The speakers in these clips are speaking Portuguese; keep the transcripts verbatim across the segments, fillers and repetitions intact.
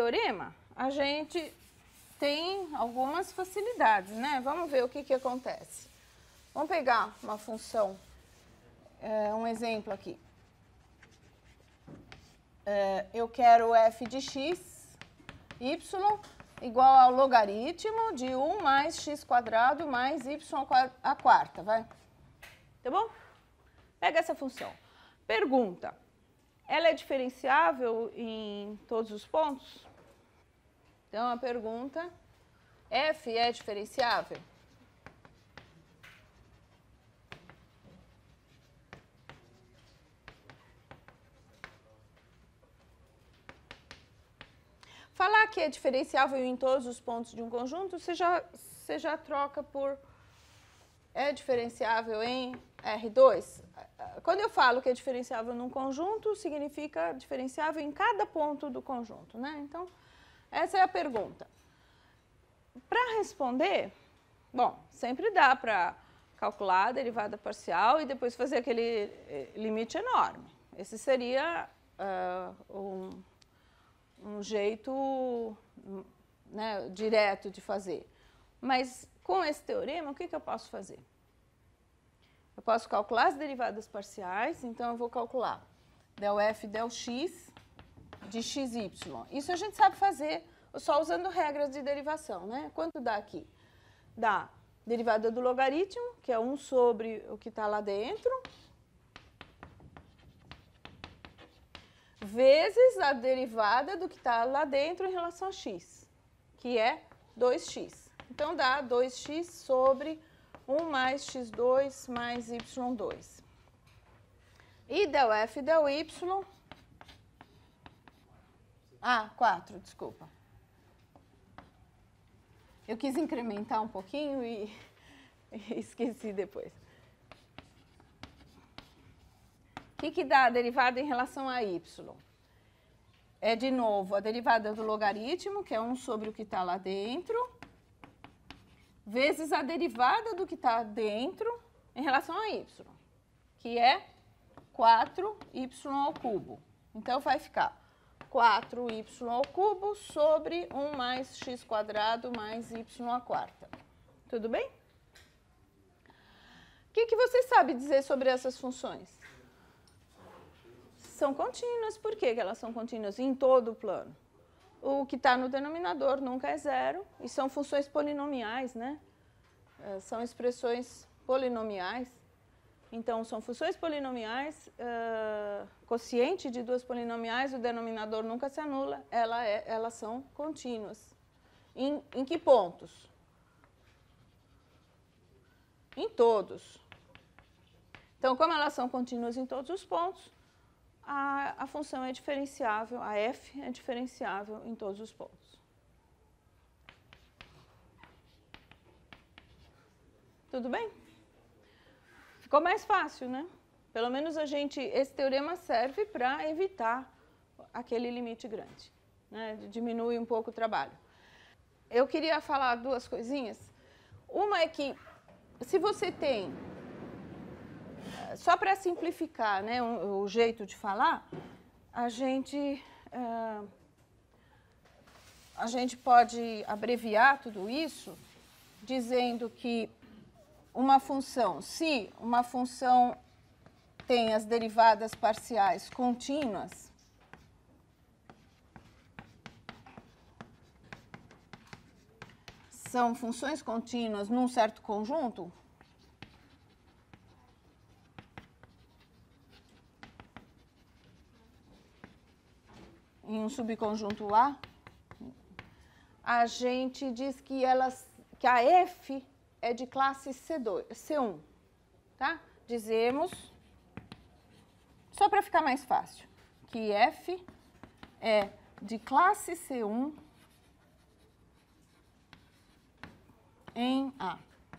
teorema, a gente tem algumas facilidades, né? Vamos ver o que, que acontece. Vamos pegar uma função, é, um exemplo aqui. É, eu quero f de x, y, igual ao logaritmo de um mais x quadrado mais y à quarta, vai? Tá bom? Pega essa função. Pergunta, ela é diferenciável em todos os pontos? Então, a pergunta, f é diferenciável? Falar que é diferenciável em todos os pontos de um conjunto, você já, você já troca por é diferenciável em R dois. Quando eu falo que é diferenciável num conjunto, significa diferenciável em cada ponto do conjunto, né? Então, essa é a pergunta. Para responder, bom, sempre dá para calcular a derivada parcial e depois fazer aquele limite enorme. Esse seria uh, um, um jeito, né, direto de fazer. Mas com esse teorema, o que, que eu posso fazer? Eu posso calcular as derivadas parciais, então eu vou calcular del f del x de xy. Isso a gente sabe fazer só usando regras de derivação, né? Quanto dá aqui? Dá derivada do logaritmo, que é um sobre o que está lá dentro, vezes a derivada do que está lá dentro em relação a x, que é dois x. Então, dá dois x sobre um mais x dois mais y dois. E del f del y... Ah, quatro, desculpa. Eu quis incrementar um pouquinho e, e esqueci depois. O que, que dá a derivada em relação a y? É, de novo, a derivada do logaritmo, que é um sobre o que está lá dentro, vezes a derivada do que está dentro em relação a y, que é quatro y ao cubo. Então, vai ficar quatro y ao cubo sobre um mais x quadrado mais y à quarta. Tudo bem? O que, que você sabe dizer sobre essas funções? São contínuas. Por que elas são contínuas em todo o plano? O que está no denominador nunca é zero, e são funções polinomiais, né? São expressões polinomiais. Então, são funções polinomiais, uh, quociente de duas polinomiais, o denominador nunca se anula, ela é, elas são contínuas. Em, em que pontos? Em todos. Então, como elas são contínuas em todos os pontos, a, a função é diferenciável, a f é diferenciável em todos os pontos. Tudo bem? Ficou mais fácil, né? Pelo menos a gente, esse teorema serve para evitar aquele limite grande, né? Diminui um pouco o trabalho. Eu queria falar duas coisinhas. Uma é que, se você tem, só para simplificar, né, o, o jeito de falar, a gente, uh, a gente pode abreviar tudo isso dizendo que uma função, se uma função tem as derivadas parciais contínuas, são funções contínuas num certo conjunto, em um subconjunto A, a gente diz que, elas, que a f é de classe C dois, C um, tá? Dizemos, só para ficar mais fácil, que f é de classe C um em A.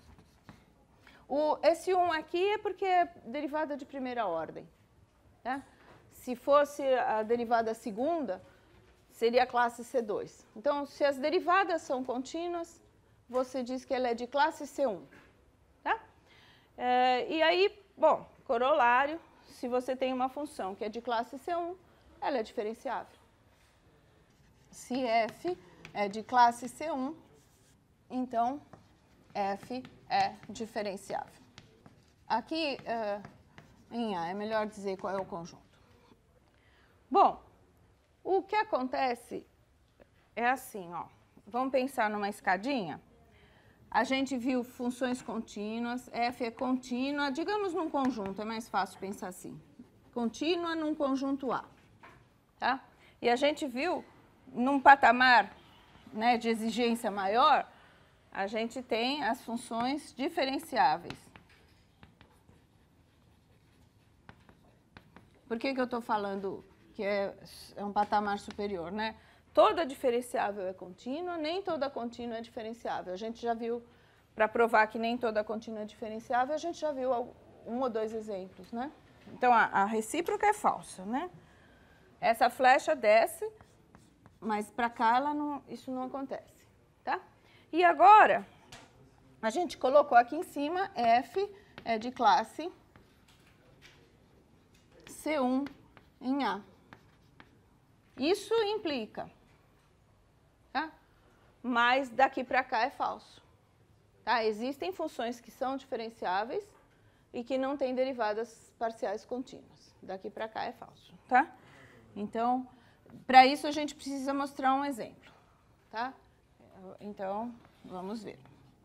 O, esse um aqui é porque é derivada de primeira ordem, tá? Se fosse a derivada segunda, seria a classe C dois. Então, se as derivadas são contínuas, você diz que ela é de classe C um, tá? É, e aí, bom, corolário, se você tem uma função que é de classe C um, ela é diferenciável. Se F é de classe C um, então F é diferenciável. Aqui, uh, em A, é melhor dizer qual é o conjunto. Bom, o que acontece é assim, ó. Vamos pensar numa escadinha. A gente viu funções contínuas, F é contínua, digamos num conjunto, é mais fácil pensar assim. Contínua num conjunto A, tá? E a gente viu, num patamar, né, de exigência maior, a gente tem as funções diferenciáveis. Por que que eu estou falando que é, é um patamar superior, né? Toda diferenciável é contínua, nem toda contínua é diferenciável. A gente já viu, para provar que nem toda contínua é diferenciável, a gente já viu um ou dois exemplos, né? Então, a, a recíproca é falsa, né? Essa flecha desce, mas para cá ela não, isso não acontece, tá? E agora, a gente colocou aqui em cima, F é de classe C um em A. Isso implica, tá? Mas daqui para cá é falso. Tá? Existem funções que são diferenciáveis e que não têm derivadas parciais contínuas. Daqui para cá é falso, tá? Então, para isso a gente precisa mostrar um exemplo, tá? Então, vamos ver.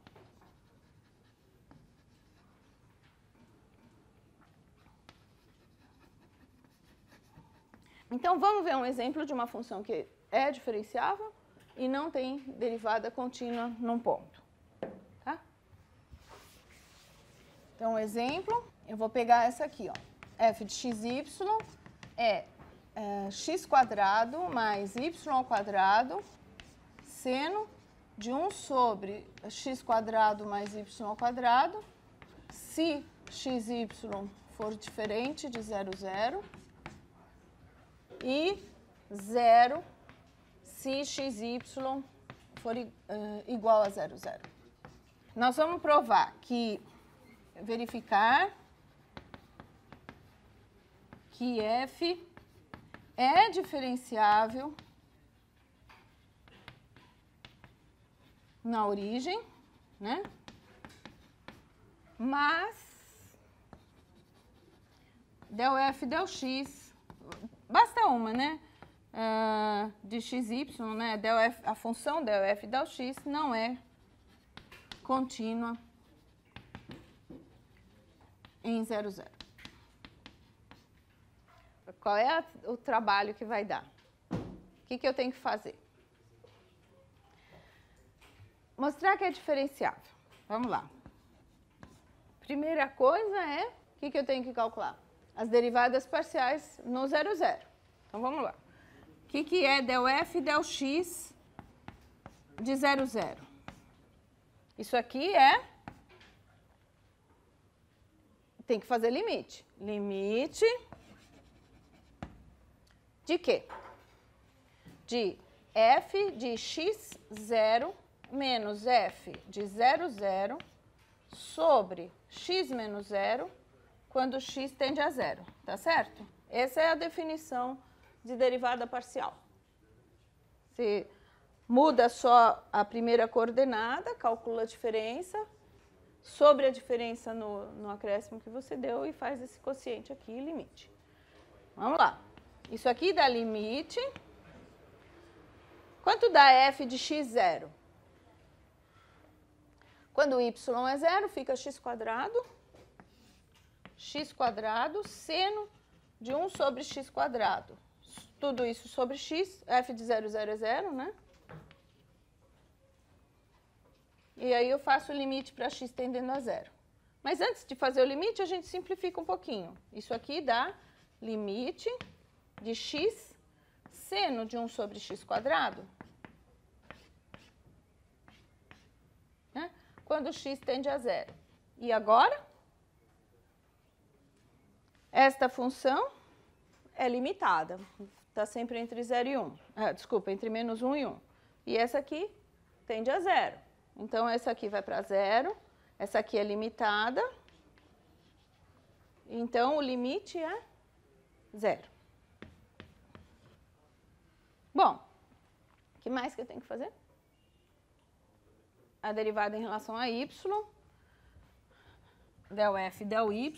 Então, vamos ver um exemplo de uma função que é diferenciável e não tem derivada contínua num ponto. Tá? Então, um exemplo, eu vou pegar essa aqui, ó. F de xy é, é x quadrado mais y ao quadrado seno de um sobre x quadrado mais y ao quadrado, se xy for diferente de zero, zero, e zero se xy for uh, igual a zero, zero. Nós vamos provar que, verificar que F é diferenciável na origem, né? Mas del F del X, basta uma, né? Uh, de xy, né? Del F, a função del F del X não é contínua em zero, zero. Qual é a, o trabalho que vai dar? O que, que eu tenho que fazer? Mostrar que é diferenciável. Vamos lá. Primeira coisa é, o que, que eu tenho que calcular? As derivadas parciais no zero, zero. Então, vamos lá. O que, que é del F del X de zero, zero? Isso aqui é... Tem que fazer limite. Limite de quê? De F de x zero menos F de zero, zero sobre x menos zero quando x tende a zero, tá certo? Essa é a definição de derivada parcial. Você muda só a primeira coordenada, calcula a diferença, sobre a diferença no, no acréscimo que você deu e faz esse quociente aqui, limite. Vamos lá. Isso aqui dá limite. Quanto dá F de x zero? Quando y é zero, fica x quadrado, x quadrado, seno de um sobre x quadrado. Tudo isso sobre x, F de zero, zero é zero, né? E aí eu faço o limite para x tendendo a zero. Mas antes de fazer o limite, a gente simplifica um pouquinho. Isso aqui dá limite de x seno de um sobre x quadrado, né? Quando x tende a zero. E agora? Esta função é limitada. Está sempre entre zero e um. Ah, desculpa, entre menos um e um. E essa aqui tende a zero. Então, essa aqui vai para zero. Essa aqui é limitada. Então, o limite é zero. Bom, O que mais que eu tenho que fazer? A derivada em relação a y, del f, del y,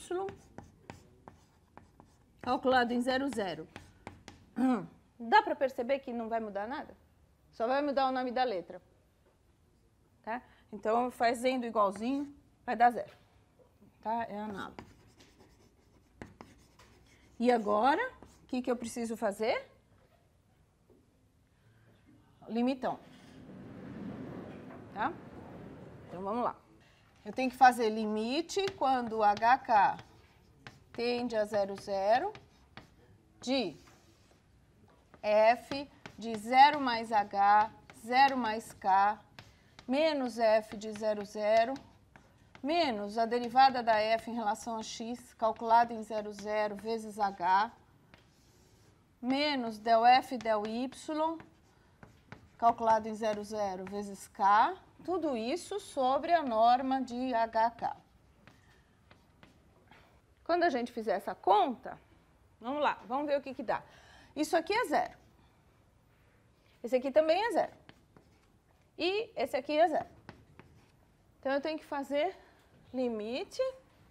calculado em zero, zero. Dá para perceber que não vai mudar nada? Só vai mudar o nome da letra. Tá? Então, fazendo igualzinho, vai dar zero. Tá? É análogo. E agora, o que, que eu preciso fazer? Limitão. Tá? Então, vamos lá. Eu tenho que fazer limite quando o hk tende a zero, zero, de f de zero mais h, zero mais k, menos f de zero, zero, menos a derivada da f em relação a x, calculada em zero, zero, vezes h, menos del f del y, calculado em zero, zero, vezes k, tudo isso sobre a norma de hk. Quando a gente fizer essa conta, vamos lá, vamos ver o que que dá. Isso aqui é zero. Esse aqui também é zero. E esse aqui é zero. Então, eu tenho que fazer limite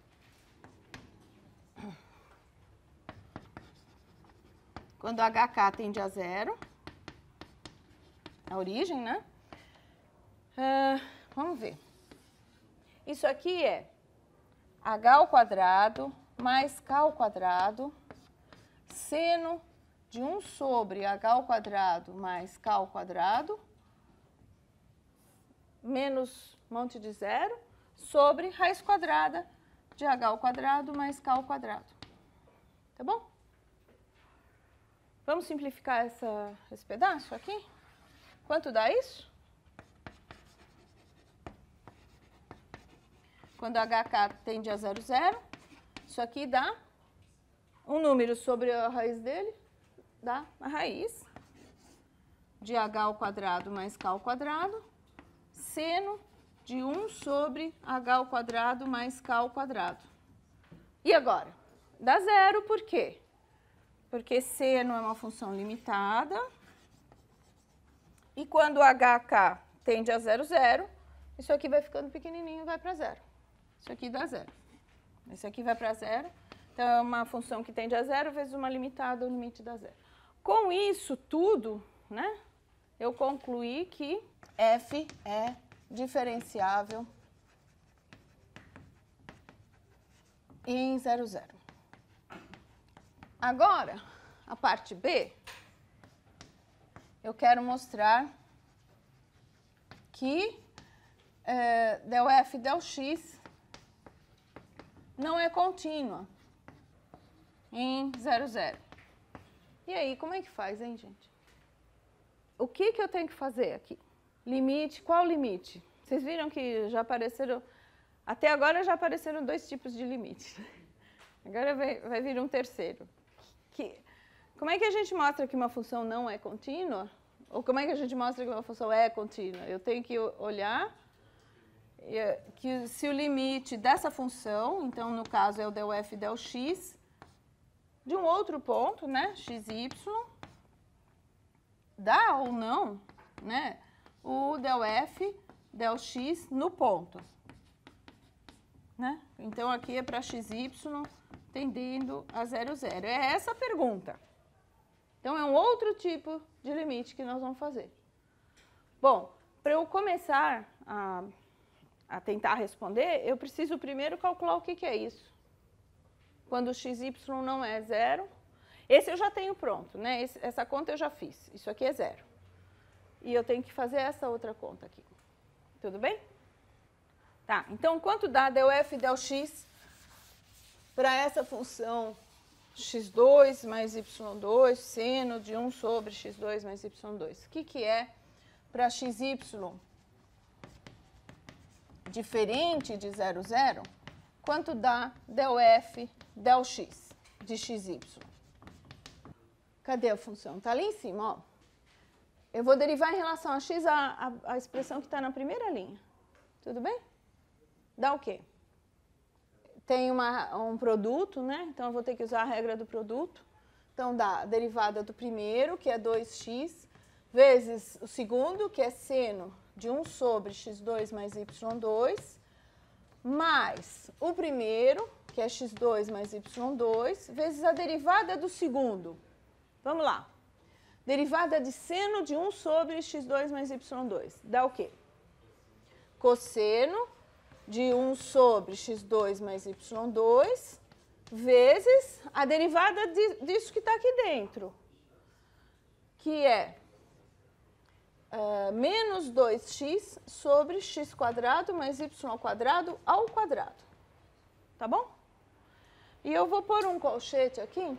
quando hk tende a zero, a origem, né? Uh, vamos ver. Isso aqui é h ao quadrado mais k ao quadrado, seno de um sobre h ao quadrado mais k ao quadrado, menos monte de zero, sobre raiz quadrada de h ao quadrado mais k ao quadrado. Tá bom? Vamos simplificar essa, esse pedaço aqui? Quanto dá isso? Quando hk tende a zero, zero, isso aqui dá um número sobre a raiz dele, dá a raiz de h ao quadrado mais k ao quadrado, seno de um sobre h ao quadrado mais k ao quadrado. E agora? Dá zero, por quê? Porque seno é uma função limitada, e quando hk tende a zero, zero, isso aqui vai ficando pequenininho e vai para zero. Isso aqui dá zero. Esse aqui vai para zero. Então, é uma função que tende a zero vezes uma limitada, o limite dá zero. Com isso tudo, né, eu concluí que f é diferenciável em zero, zero. Agora, a parte B, eu quero mostrar que é, del f del x não é contínua em zero, zero. E aí, como é que faz, hein, gente? O que que eu tenho que fazer aqui? Limite, qual limite? Vocês viram que já apareceram, até agora já apareceram dois tipos de limite. Agora vai, vai vir um terceiro. Que, como é que a gente mostra que uma função não é contínua? Ou como é que a gente mostra que uma função é contínua? Eu tenho que olhar que se o limite dessa função, então no caso é o del f del x, de um outro ponto, né, xy, dá ou não, né, o del f del x no ponto. Né? Então aqui é para xy tendendo a zero, zero. É essa a pergunta. Então é um outro tipo de limite que nós vamos fazer. Bom, para eu começar a a tentar responder, eu preciso primeiro calcular o que, que é isso. Quando o xy não é zero, esse eu já tenho pronto, né? Esse, essa conta eu já fiz, isso aqui é zero. E eu tenho que fazer essa outra conta aqui. Tudo bem? Tá, então quanto dá del f del x para essa função x dois mais y dois, seno de um sobre x dois mais y dois? O que, que é para xy diferente de zero, zero, quanto dá del f del x de xy? Cadê a função? Está ali em cima, ó. Eu vou derivar em relação a x a, a, a expressão que está na primeira linha. Tudo bem? Dá o quê? Tem uma, um produto, né? Então, eu vou ter que usar a regra do produto. Então, dá a derivada do primeiro, que é dois x, vezes o segundo, que é seno de um sobre x dois mais y dois, mais o primeiro, que é x dois mais y dois, vezes a derivada do segundo. Vamos lá. Derivada de seno de um sobre x dois mais y dois. Dá o quê? Cosseno de um sobre x dois mais y dois, vezes a derivada de, disso que está aqui dentro, que é uh, menos dois x sobre x quadrado mais y quadrado ao quadrado. Tá bom? E eu vou pôr um colchete aqui,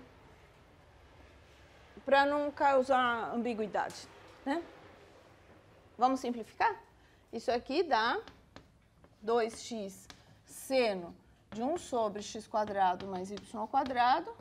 para não causar ambiguidade, né? Vamos simplificar? Isso aqui dá dois x seno de um sobre x quadrado mais y ao quadrado,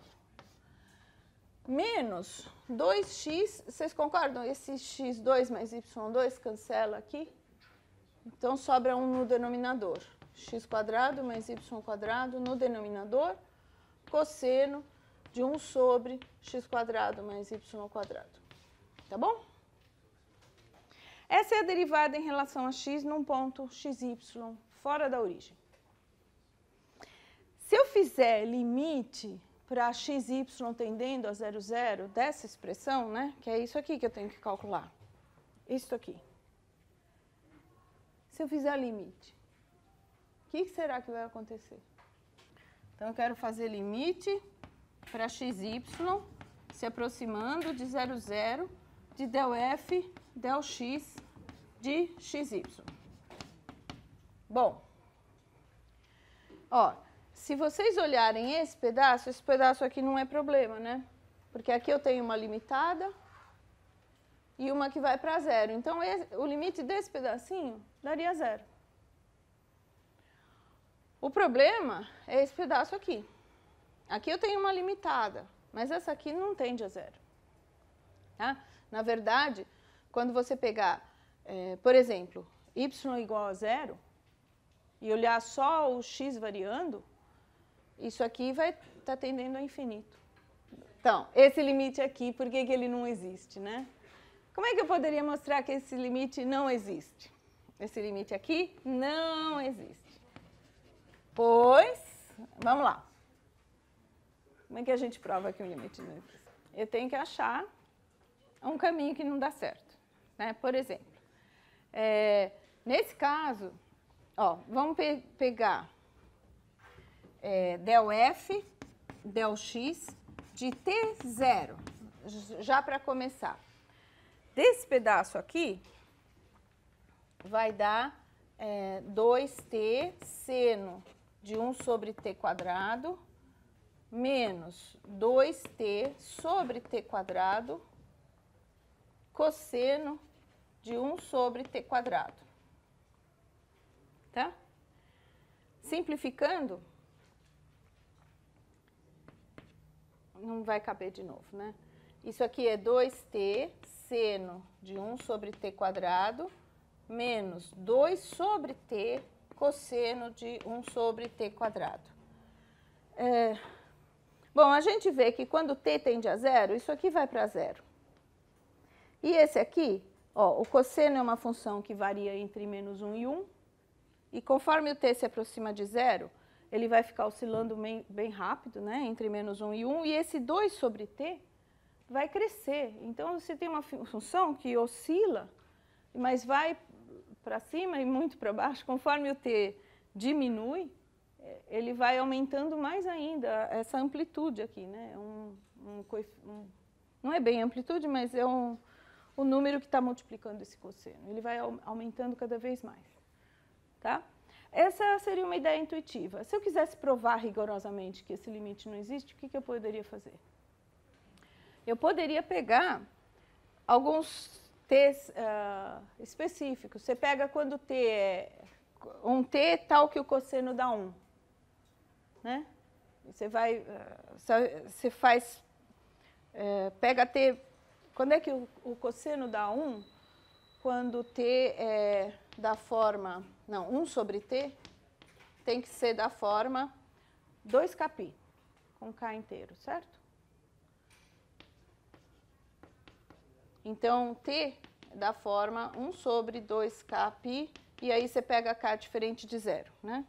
menos dois x, vocês concordam? Esse x dois mais y dois cancela aqui, então sobra um no denominador. X quadrado mais y quadrado no denominador, cosseno de um sobre x quadrado mais y quadrado. Tá bom? Essa é a derivada em relação a x num ponto xy, fora da origem. Se eu fizer limite para xy tendendo a zero, zero dessa expressão, né, que é isso aqui que eu tenho que calcular, isso aqui. Se eu fizer limite, o que será que vai acontecer? Então, eu quero fazer limite para xy se aproximando de zero, zero, de del f, del x de xy. Bom, ó, se vocês olharem esse pedaço, esse pedaço aqui não é problema, né? Porque aqui eu tenho uma limitada e uma que vai para zero. Então, esse, o limite desse pedacinho daria zero. O problema é esse pedaço aqui. Aqui eu tenho uma limitada, mas essa aqui não tende a zero. Tá? Na verdade, quando você pegar, é, por exemplo, y igual a zero, e olhar só o x variando, isso aqui vai estar tendendo a infinito. Então, esse limite aqui, por que que ele não existe, né? Como é que eu poderia mostrar que esse limite não existe? Esse limite aqui não existe. Pois, vamos lá. Como é que a gente prova que o limite não existe? Eu tenho que achar um caminho que não dá certo, né? Por exemplo, é, nesse caso, ó, vamos pe pegar é, del f, del x de t zero, já para começar. Desse pedaço aqui, vai dar é, dois t seno de um sobre t quadrado menos dois t sobre t quadrado cosseno de um sobre t quadrado. Tá? Simplificando, não vai caber de novo, né? Isso aqui é dois t seno de um sobre t quadrado menos dois sobre t cosseno de um sobre t quadrado. É, bom, a gente vê que quando t tende a zero, isso aqui vai para zero. E esse aqui, ó, o cosseno é uma função que varia entre menos um e um, e conforme o t se aproxima de zero, ele vai ficar oscilando bem, bem rápido, né, entre menos um e um, e esse dois sobre t vai crescer. Então, você tem uma função que oscila, mas vai para cima e muito para baixo. Conforme o t diminui, ele vai aumentando mais ainda essa amplitude aqui, né? Um, um, um, não é bem amplitude, mas é um, o número que está multiplicando esse cosseno. Ele vai aumentando cada vez mais. Tá? Essa seria uma ideia intuitiva. Se eu quisesse provar rigorosamente que esse limite não existe, o que, que eu poderia fazer? Eu poderia pegar alguns t's uh, específicos. Você pega quando t é um t tal que o cosseno dá um. Né? Você vai, uh, você faz, uh, pega t, quando é que o, o cosseno dá um? Quando t é da forma, não, um sobre t, tem que ser da forma dois k π, com k inteiro, certo? Então, t da forma um sobre dois k π, e aí você pega k diferente de zero, né?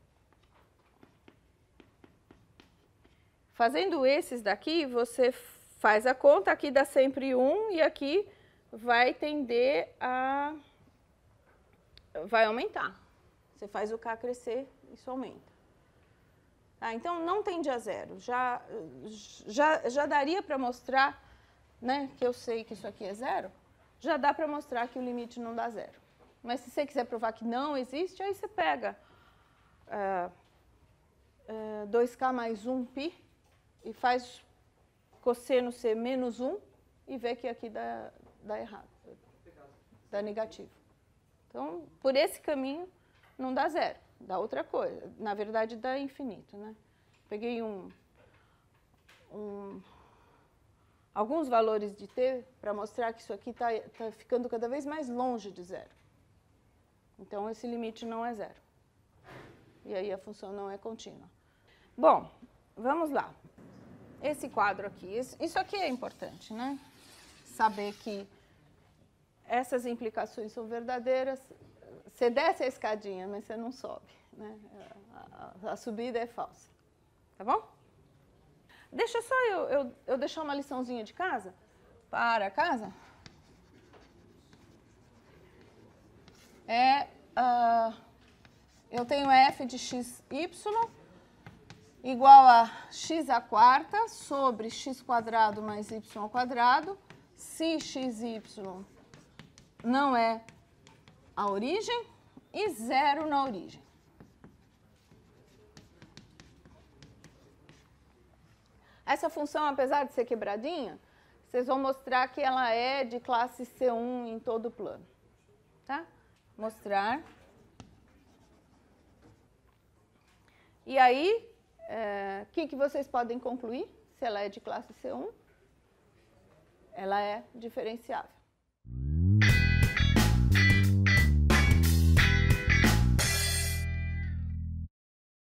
Fazendo esses daqui, você faz a conta, aqui dá sempre um, e aqui vai tender a... vai aumentar. Você faz o k crescer, isso aumenta. Tá, então, não tende a zero. Já, já, já daria para mostrar, né, que eu sei que isso aqui é zero, já dá para mostrar que o limite não dá zero. Mas se você quiser provar que não existe, aí você pega uh, uh, dois k mais um π e faz cosseno ser menos um e vê que aqui dá, dá errado, dá negativo. Então, por esse caminho, não dá zero, dá outra coisa. Na verdade, dá infinito, né? Peguei um, um, alguns valores de t para mostrar que isso aqui está tá ficando cada vez mais longe de zero. Então, esse limite não é zero. E aí a função não é contínua. Bom, vamos lá. Esse quadro aqui, isso aqui é importante, né? Saber que essas implicações são verdadeiras. Você desce a escadinha, mas você não sobe, né? A, a, a subida é falsa. Tá bom? Deixa só eu, eu, eu deixar uma liçãozinha de casa para casa. É, uh, eu tenho f de xy igual a x à quarta sobre x quadrado mais y ao quadrado, se xy não é a origem e zero na origem. Essa função, apesar de ser quebradinha, vocês vão mostrar que ela é de classe C um em todo o plano. Tá? Mostrar. E aí, o é, que, que vocês podem concluir? Se ela é de classe C um, ela é diferenciável.